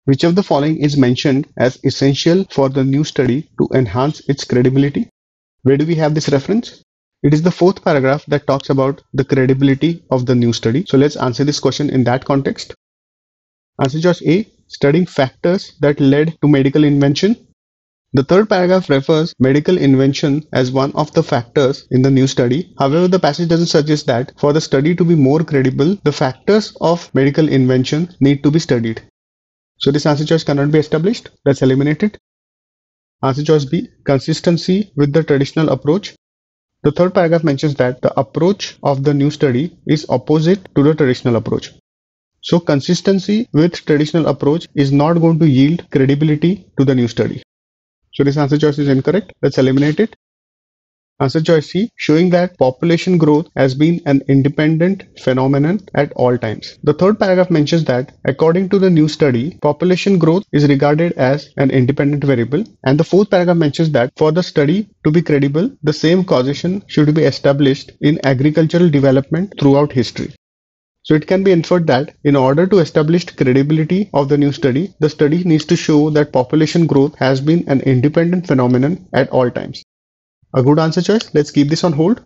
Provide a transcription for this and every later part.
Which of the following is mentioned as essential for the new study to enhance its credibility? Where do we have this reference? It is the fourth paragraph that talks about the credibility of the new study. So let's answer this question in that context. Answer choice A, studying factors that led to medical invention. The third paragraph refers medical invention as one of the factors in the new study. However, the passage doesn't suggest that for the study to be more credible, the factors of medical invention need to be studied. So this answer choice cannot be established. Let's eliminate it. Answer choice B, consistency with the traditional approach. The third paragraph mentions that the approach of the new study is opposite to the traditional approach. So consistency with traditional approach is not going to yield credibility to the new study. So this answer choice is incorrect. Let's eliminate it. Answer choice C, showing that population growth has been an independent phenomenon at all times. The third paragraph mentions that according to the new study, population growth is regarded as an independent variable. And the fourth paragraph mentions that for the study to be credible, the same causation should be established in agricultural development throughout history. So it can be inferred that in order to establish credibility of the new study, the study needs to show that population growth has been an independent phenomenon at all times. A good answer choice. Let's keep this on hold.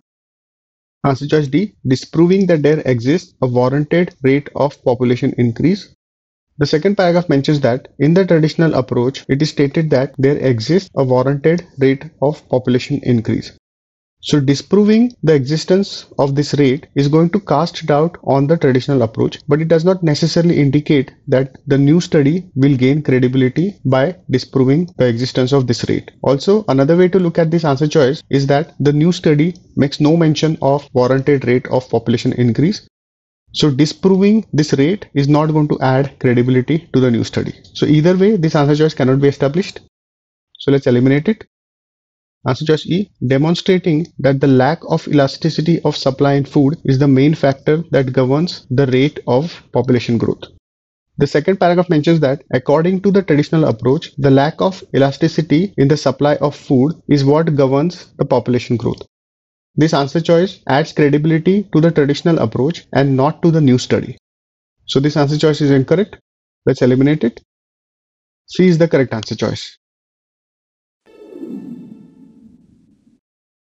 Answer choice D, disproving that there exists a warranted rate of population increase. The second paragraph mentions that in the traditional approach, it is stated that there exists a warranted rate of population increase. So disproving the existence of this rate is going to cast doubt on the traditional approach, but it does not necessarily indicate that the new study will gain credibility by disproving the existence of this rate. Also, another way to look at this answer choice is that the new study makes no mention of warranted rate of population increase. So disproving this rate is not going to add credibility to the new study. So either way, this answer choice cannot be established. So let's eliminate it. Answer choice E, demonstrating that the lack of elasticity of supply in food is the main factor that governs the rate of population growth. The second paragraph mentions that according to the traditional approach, the lack of elasticity in the supply of food is what governs the population growth. This answer choice adds credibility to the traditional approach and not to the new study. So this answer choice is incorrect. Let's eliminate it. C is the correct answer choice.